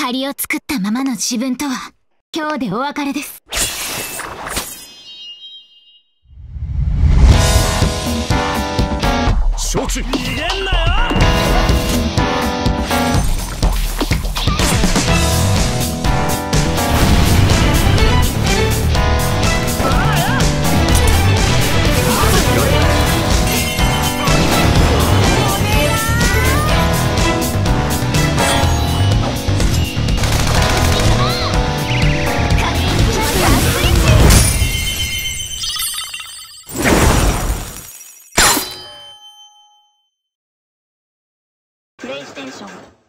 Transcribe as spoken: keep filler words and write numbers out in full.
借りを作ったままの自分とは今日でお別れです。 承知。逃げんなよ。 プレイステーション